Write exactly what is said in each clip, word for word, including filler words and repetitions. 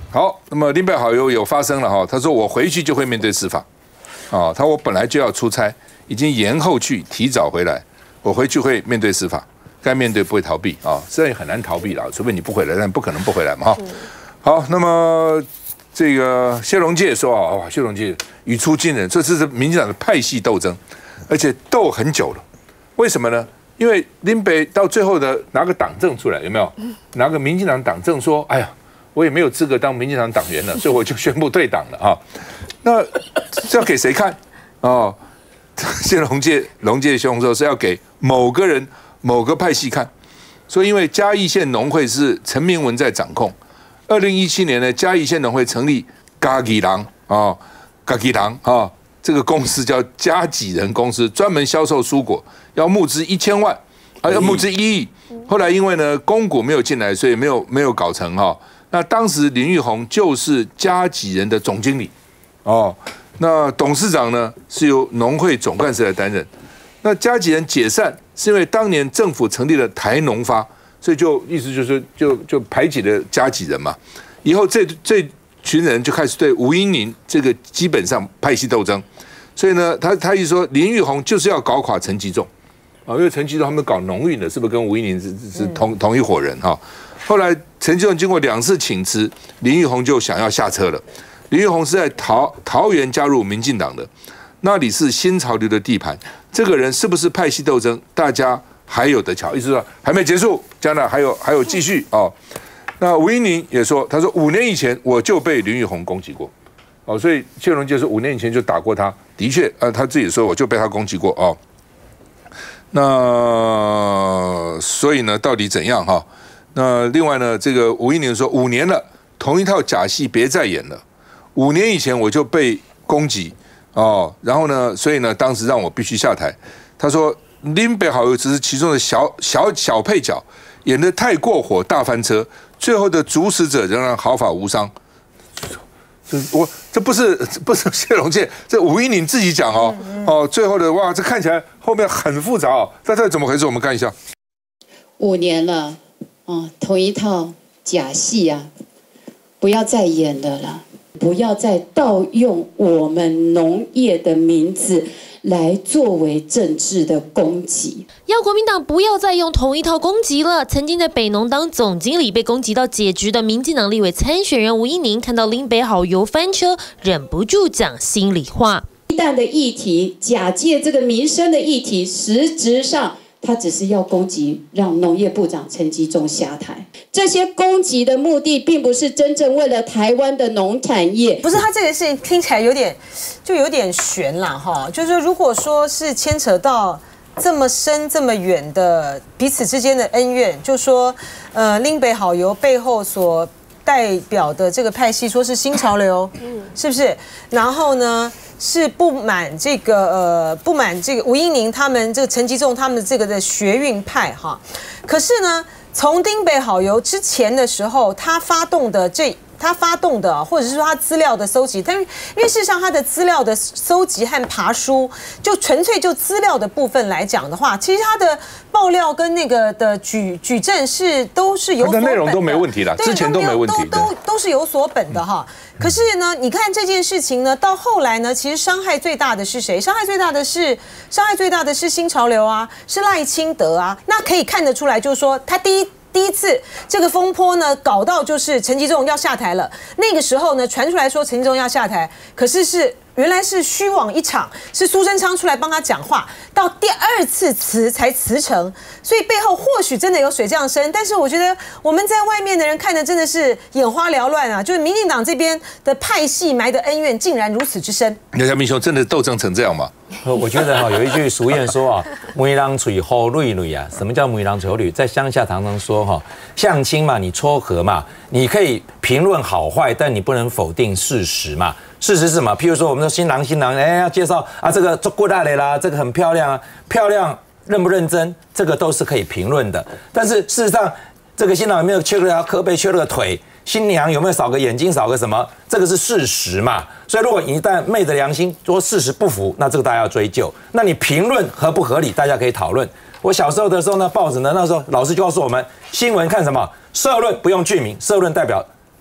好，那么林北好友有发声了哈，他说我回去就会面对司法，啊，他我本来就要出差，已经延后去，提早回来，我回去会面对司法，该面对不会逃避啊，这也很难逃避了，除非你不回来，但不可能不回来嘛哈。好，那么这个谢龙介说啊，哇，谢龙介语出惊人，这是民进党的派系斗争，而且斗很久了，为什么呢？因为林北到最后的拿个党证出来，有没有？拿个民进党党证说，哎呀。我也没有资格当民进党党员了，所以我就宣布退党了啊。那是要给谁看？哦，谢龙介龙介兄说是要给某个人、某个派系看。所以因为嘉义县农会是陈明文在掌控，二零一七年呢，嘉义县农会成立嘉义郎啊，嘉义郎啊，这个公司叫嘉己人公司，专门销售蔬果，要募资一千万，啊，要募资一亿。后来因为呢，公股没有进来，所以没有没有搞成哈。那当时林玉红就是嘉己人的总经理，哦，那董事长呢是由农会总干事来担任。那嘉己人解散是因为当年政府成立了台农发，所以就意思就是就就排挤了嘉己人嘛。以后这这群人就开始对吴音宁这个基本上派系斗争，所以呢，他他一说林玉红就是要搞垮陈吉仲，啊，因为陈吉仲他们搞农运的，是不是跟吴音宁是是同同一伙人哈？后来陈吉仲经过两次请辞，林玉红就想要下车了。林玉红是在桃桃园加入民进党的，那里是新潮流的地盘。这个人是不是派系斗争？大家还有得瞧，意思说还没结束，将来还有还有继续哦。那吴音宁也说，他说五年以前我就被林玉红攻击过，哦，所以谢龙介说五年以前就打过他，的确，呃，他自己说我就被他攻击过哦。那所以呢，到底怎样哈？那另外呢，这个吴音宁说五年了，同一套假戏别再演了。五年以前我就被攻击哦，然后呢，所以呢，当时让我必须下台。他说林北好友只是其中的小小小配角，演得太过火，大翻车，最后的主使者仍然毫发无伤。这我这不是不是谢龙介，这吴音宁自己讲哦哦，最后的哇，这看起来后面很复杂哦，这到底怎么回事？我们看一下。 五年了。哦，同一套假戏啊，不要再演了啦！不要再盗用我们农业的名字来作为政治的攻击。 要国民党不要再用同一套攻击了。曾经在北农当总经理被攻击到解职的民进党立委参选人吴音宁，看到林北好友翻车，忍不住讲心里话。 鸡蛋的议题，假借这个民生的议题，实质上。他只是要攻击，让农业部长陈吉仲下台。这些攻击的目的，并不是真正为了台湾的农产业。 不是，他这个事情听起来有点，就有点悬啦哈。就是如果说是牵扯到这么深、这么远的彼此之间的恩怨，就说呃林北好友背后所代表的这个派系，说是新潮流，是不是？然后呢？是不满这个呃不满这个吴音宁他们这个陈吉仲他们这个的学运派哈，可是呢，从林北好友之前的时候，他发动的这他发动的，或者是说他资料的搜集，但是因为事实上他的资料的搜集和爬书，就纯粹就资料的部分来讲的话，其实他的爆料跟那个的举举证是都是有所本的， 内容都没问题了，之前都没问题， 都都都是有所本的哈。可是呢，你看这件事情呢，到后来呢，其实伤害最大的是谁？伤害最大的是伤害最大的是新潮流啊，是赖清德啊。那可以看得出来，就是说他第一。第一次这个风波呢，搞到就是陈吉仲要下台了。那个时候呢，传出来说陈吉仲要下台，可是是原来是虚妄一场，是苏贞昌出来帮他讲话，到第二次辞才辞成，所以背后或许真的有水降深。但是我觉得我们在外面的人看的真的是眼花缭乱啊，就是民进党这边的派系埋的恩怨竟然如此之深。 刘家明兄真的斗争成这样吗？ 我觉得哈，有一句俗谚说啊，梅郎嘴好蕊蕊啊。什么叫梅郎嘴好蕊？在乡下常常说哈，相亲嘛，你撮合嘛，你可以评论好坏，但你不能否定事实嘛。事实是什么？譬如说，我们说新郎新郎，哎，要介绍啊，这个做过大嘞啦，这个很漂亮啊，漂亮认不认真，这个都是可以评论的。但是事实上，这个新郎有没有缺了条胳膊，缺了个腿？新娘有没有少个眼睛，少个什么？这个是事实嘛。所以如果一旦昧着良心说事实不符，那这个大家要追究。那你评论合不合理，大家可以讨论。我小时候的时候呢，报纸呢，那时候老师就告诉我们，新闻看什么？社论不用剧名，社论代表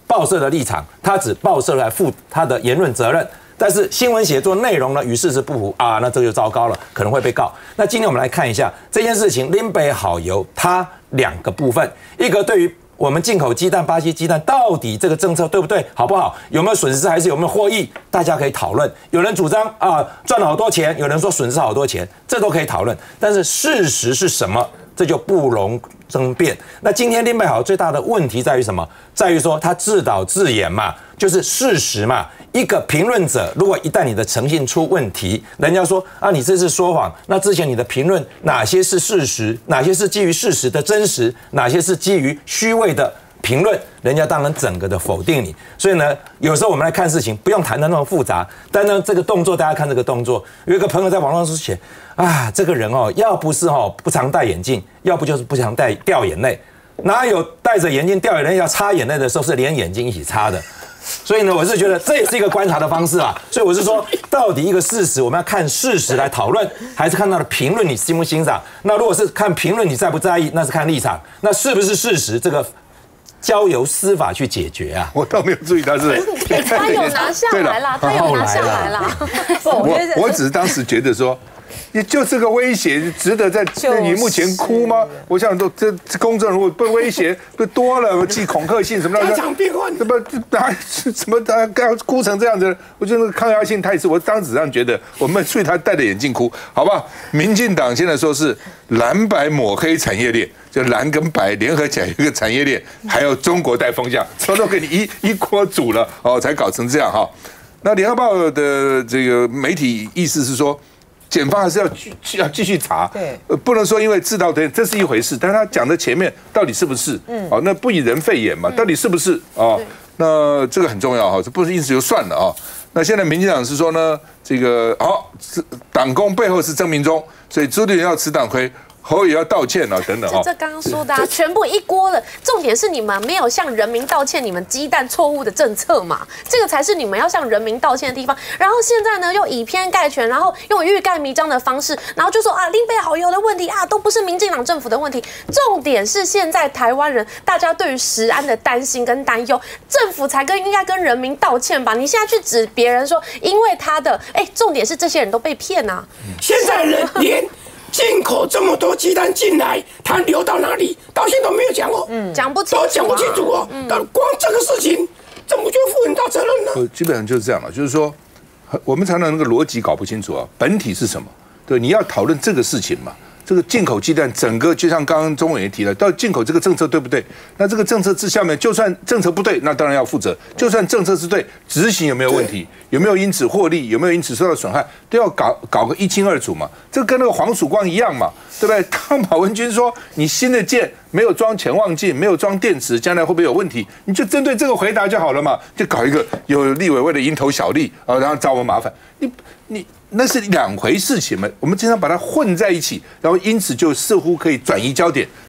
报社的立场，他指报社来负他的言论责任。但是新闻写作内容呢与事实不符啊，那这就糟糕了，可能会被告。那今天我们来看一下这件事情，林北好油它两个部分，一个对于我们进口鸡蛋，巴西鸡蛋到底这个政策对不对，好不好，有没有损失还是有没有获益，大家可以讨论。有人主张啊赚了好多钱，有人说损失好多钱，这都可以讨论。但是事实是什么，这就不容争辩。那今天林北好最大的问题在于什么？在于说他自导自演嘛，就是事实嘛。一个评论者，如果一旦你的诚信出问题，人家说啊，你这是说谎。那之前你的评论哪些是事实，哪些是基于事实的真实，哪些是基于虚伪的评论，人家当然整个的否定你。所以呢，有时候我们来看事情，不用谈得那么复杂。但呢，这个动作大家看这个动作，有一个朋友在网络上写啊，这个人哦，要不是哦不常戴眼镜，要不就是不常戴掉眼泪。哪有戴着眼镜掉眼泪要擦眼泪的时候是连眼睛一起擦的？所以呢，我是觉得这也是一个观察的方式啊。所以我是说，到底一个事实，我们要看事实来讨论，还是看到的评论你欣不欣赏？那如果是看评论你在不在意，那是看立场。那是不是事实？这个交由司法去解决啊。 我倒没有注意到是， 他有拿下来啦，他有拿下来啦。 我我只是当时觉得说。也就这个威胁，值得在在荧幕前哭吗？我想都这公众如果被威胁不多了，寄恐吓信什么的，家常便饭，什么啊什么啊，哭成这样子，我觉得抗压性太次。我当时这样觉得，我们所以他戴着眼镜哭，好吧？民进党现在说是蓝白抹黑产业链，就蓝跟白联合起来一个产业链，还有中国带风向，全都给你一一锅煮了哦，才搞成这样哈。那联合报的这个媒体意思是说。检方还是要继要继续查，对，不能说因为自导自演这是一回事，但他讲的前面到底是不是？嗯，哦，那不以人废言嘛，到底是不是？哦，那这个很重要哈，这不是因此就算了啊。那现在民进党是说呢，这个好，党工背后是曾明忠，所以朱立伦要吃党亏。侯也要道歉啊，等等啊！ 这刚刚说的啊，全部一锅了。重点是你们没有向人民道歉，你们鸡蛋错误的政策嘛，这个才是你们要向人民道歉的地方。然后现在呢，又以偏概全，然后用欲盖弥彰的方式，然后就说啊，林北好油的问题啊，都不是民进党政府的问题。重点是现在台湾人大家对于食安的担心跟担忧，政府才跟应该跟人民道歉吧？你现在去指别人说，因为他的哎，重点是这些人都被骗啊！ 现在人连。进口这么多鸡蛋进来，它流到哪里？到现在都没有讲哦， 嗯，讲不清楚、啊， 都讲不清楚哦。嗯，但光这个事情，政府就负很大责任了。 呃，基本上就是这样了，就是说，我们常常那个逻辑搞不清楚啊，本体是什么？对，你要讨论这个事情嘛。这个进口鸡蛋，整个就像刚刚钟委员提了，到底进口这个政策对不对？那这个政策之下面，就算政策不对，那当然要负责；就算政策是对，执行有没有问题？有没有因此获利？有没有因此受到损害？都要搞搞个一清二楚嘛。这跟那个黄曙光一样嘛，对不对？当马文君说你新的舰没有装潜望镜，没有装电池，将来会不会有问题？你就针对这个回答就好了嘛，就搞一个有立委为了蝇头小利啊，然后找我们麻烦。你你。那是两回事情嘛，我们经常把它混在一起，然后因此就似乎可以转移焦点，